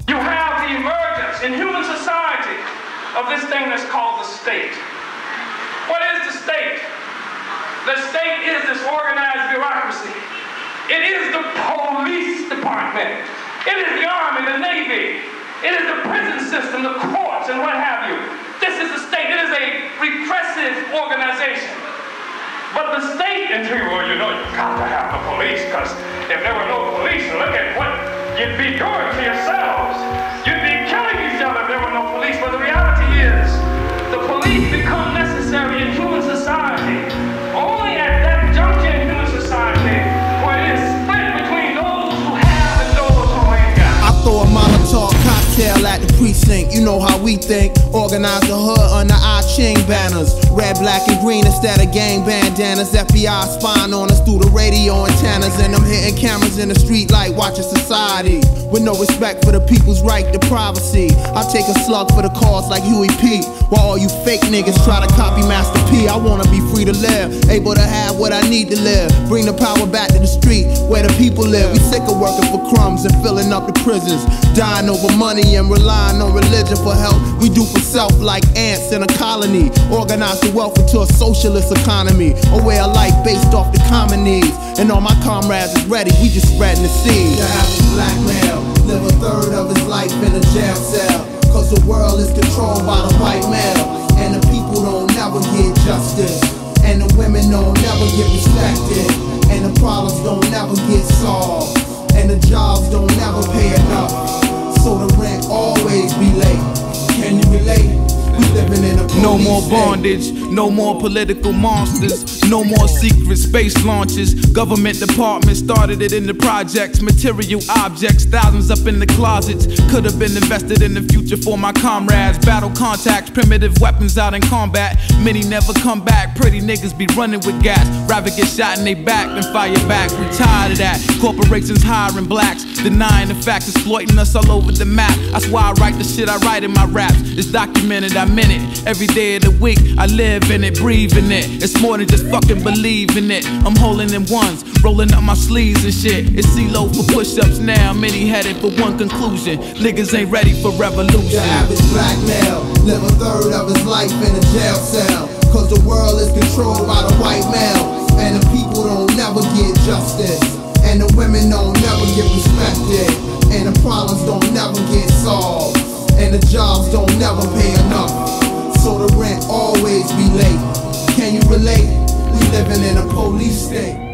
You have the emergence in human society of this thing that's called the state. What is the state? The state is this organized bureaucracy. It is the police department. It is the Army, the Navy. It is the prison system, the courts, and what have you. This is the state. It is a repressive organization. But the state, and well, you know, you've got to have the police, because if there were no police, look at what you'd be doing to yourselves. You'd be killing each other if there were no police. But the reality is, the police become necessary in human society only at that juncture in human society where it is split between those who have and those who ain't got. I throw a Molotov cocktail at the precinct. You know how we think. Organize the hood under our Ching banners. Red, black, and green instead of gang bandanas. FBI spying on us through the radio antennas. And I'm hitting cameras in the street like watching society. With no respect for the people's right to privacy. I take a slug for the cause like Huey P. While all you fake niggas try to copy Master P. I wanna be free to live, able to have what I need to live. Bring the power back to the street where the people live. We sick of working for crumbs and filling up the prisons. Dying over money and relying on religion for help. We do for self like ants in a colony. Organize the wealth into a socialist economy. A way of life based off the common needs. And all my comrades is ready, we just spreading the seed. The average black male live a third of his life in a jail cell. Cause the world is controlled by the white male. And the people don't never get justice. And the women don't never get respected. And the problems don't never get solved. And the jobs don't never pay enough. So the rent always be late. Can you relate? We living in a no more bondage, no more political monsters, no more secret space launches. Government departments started it in the projects. Material objects, thousands up in the closets. Could have been invested in the future for my comrades. Battle contacts, primitive weapons out in combat. Many never come back, pretty niggas be running with gas. Rather get shot in they back than fire back. We tired of that. Corporations hiring blacks, denying the facts, exploiting us all over the map. That's why I write the shit I write in my raps. It's documented, I'm in it. Every day of the week, I live in it, breathe in it. It's more than just fucking believing it. I'm holding in ones, rolling up my sleeves and shit. It's CeeLo for push-ups now, many headed for one conclusion. Niggas ain't ready for revolution. The average black male live a third of his life in a jail cell. Cause the world is controlled by the white male. And the people don't never get justice. And the women don't never get respected. And the problems don't never get solved. And the jobs don't never pay enough. So the rent always be late. Can you relate? We living in a police state.